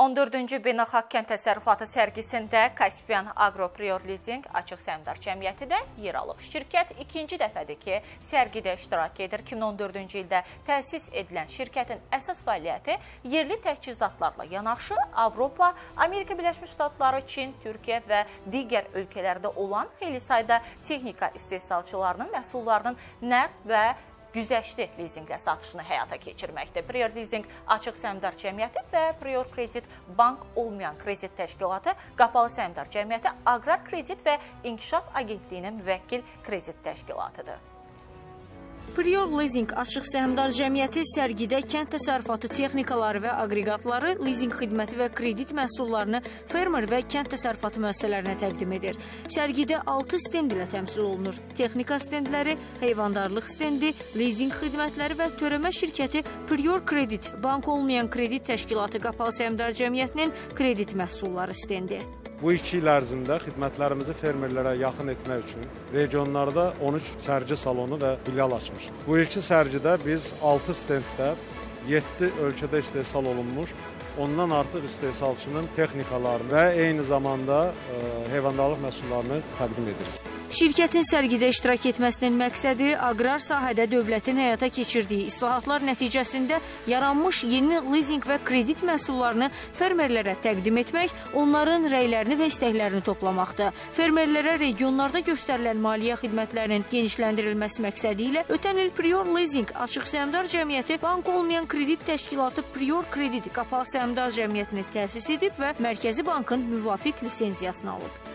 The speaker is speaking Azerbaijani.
14-cü Beynəlxalq Kənd Təsərrüfatı sərgisində Kaspian Agro Prior Leasing açıq səhmdar cəmiyyəti də yer alıb. Şirkət ikinci dəfədir ki, sərgidə iştirak edir. 2014-cü ildə təsis edilən şirkətin əsas fəaliyyəti yerli təchizatlarla yanaşı Avropa, Amerika Birləşmiş Ştatları, Çin, Türkiyə və digər ölkələrdə olan xeyli sayda texnika istehsalçılarının məhsullarının nərd və güzəştli lizinqlə satışını həyata keçirməkdir. Prior Leasing açıq səhmdar cəmiyyəti və Prior Kredit bank olmayan kredit təşkilatı, qapalı səhmdar cəmiyyəti, Aqrar Kredit və İnkişaf Agentliyinin müvəkkil kredit təşkilatıdır. Prior Leasing açıq səhmdar cəmiyyəti sərgidə kənd təsərrüfatı texnikaları və aqreqatları, leasing xidməti və kredit məhsullarını fermer və kənd təsərrüfatı müəssisələrinə təqdim edir. Sərgidə 6 stend ilə təmsil olunur. Texnika stendləri, heyvandarlıq stendi, leasing xidmətləri və törəmə şirkəti Prior Kredit, bank olmayan kredit təşkilatı qapalı səhmdar cəmiyyətinin kredit məhsulları stendi. Bu 2 il ərzində xidmətlərimizi fermerlərə yaxın etmək üçün regionlarda 13 sərgi salonu və filial açmışıq. Bu ilki sərgidə biz 6 stenddə 7 ölkədə istehsal olunmuş, ondan artıq istehsalçının texnikalarını və eyni zamanda heyvandarlıq məhsullarını təqdim edirik. Şirkətin sərgidə iştirak etməsinin məqsədi aqrar sahədə dövlətin həyata keçirdiyi islahatlar nəticəsində yaranmış yeni leasing və kredit məhsullarını fermerlərə təqdim etmək, onların rəylərini və istəklərini toplamaqdır. Fermerlərə regionlarda göstərilən maliyyə xidmətlərinin genişləndirilməsi məqsədi ilə ötən il Prior Leasing açıq səhmdar cəmiyyəti bank olmayan kredit təşkilatı Prior Kredit qapalı səhmdar cəmiyyətini təsis edib və Mərkəzi Bankın müvafiq lisenziyasını alıb.